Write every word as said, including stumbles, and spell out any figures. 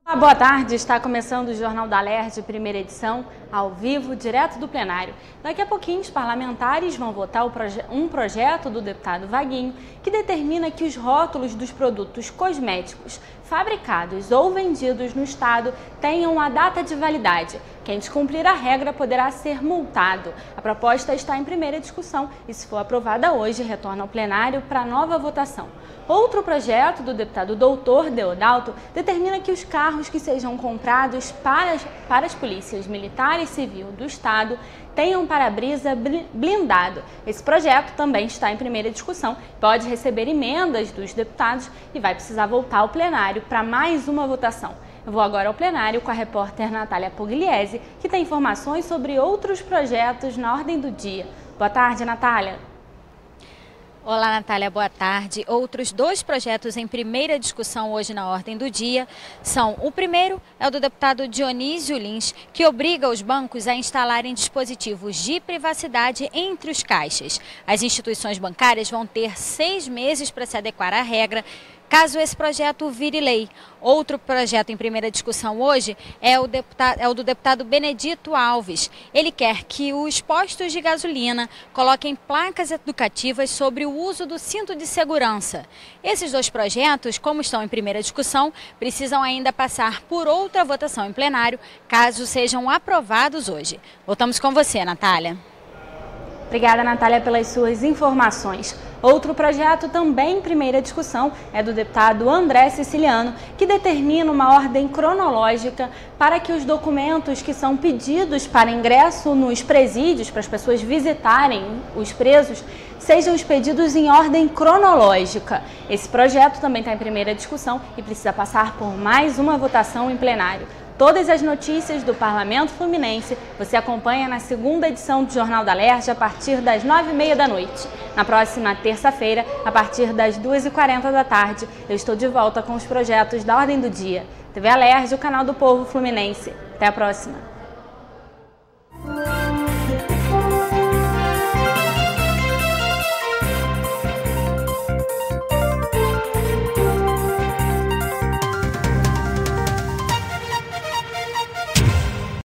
Olá, boa tarde, está começando o Jornal da Alerj, primeira edição, ao vivo, direto do plenário. Daqui a pouquinho os parlamentares vão votar um projeto do deputado Vaguinho que determina que os rótulos dos produtos cosméticos fabricados ou vendidos no estado tenham a data de validade. Quem descumprir a regra poderá ser multado. A proposta está em primeira discussão e, se for aprovada hoje, retorna ao plenário para nova votação. Outro projeto do deputado doutor Deodalto determina que os carros que sejam comprados para, para as polícias militar e civil do estado tenham para-brisa blindado. Esse projeto também está em primeira discussão, pode receber emendas dos deputados e vai precisar voltar ao plenário para mais uma votação. Eu vou agora ao plenário com a repórter Natália Pugliese, que tem informações sobre outros projetos na ordem do dia. Boa tarde, Natália. Olá, Natália, boa tarde. Outros dois projetos em primeira discussão hoje na ordem do dia são: o primeiro é o do deputado Dionísio Lins, que obriga os bancos a instalarem dispositivos de privacidade entre os caixas. As instituições bancárias vão ter seis meses para se adequar à regra, caso esse projeto vire lei. Outro projeto em primeira discussão hoje é o, deputado, é o do deputado Benedito Alves. Ele quer que os postos de gasolina coloquem placas educativas sobre o uso do cinto de segurança. Esses dois projetos, como estão em primeira discussão, precisam ainda passar por outra votação em plenário, caso sejam aprovados hoje. Voltamos com você, Natália. Obrigada, Natália, pelas suas informações. Outro projeto também em primeira discussão é do deputado André Siciliano, que determina uma ordem cronológica para que os documentos que são pedidos para ingresso nos presídios, para as pessoas visitarem os presos, sejam expedidos em ordem cronológica. Esse projeto também está em primeira discussão e precisa passar por mais uma votação em plenário. Todas as notícias do Parlamento Fluminense você acompanha na segunda edição do Jornal da Alerj a partir das nove e meia da noite. Na próxima terça-feira, a partir das duas e quarenta da tarde, eu estou de volta com os projetos da ordem do dia. T V Alerj, o canal do povo fluminense. Até a próxima!